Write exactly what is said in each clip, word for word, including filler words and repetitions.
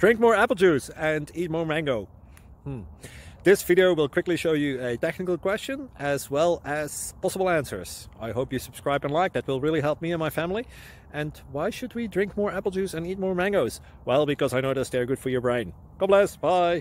Drink more apple juice and eat more mango. Hmm. This video will quickly show you a technical question as well as possible answers. I hope you subscribe and like, that will really help me and my family. And why should we drink more apple juice and eat more mangoes? Well, because I noticed they're good for your brain. God bless, bye!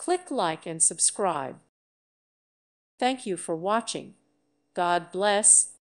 Like and subscribe. Thank you for watching. God bless.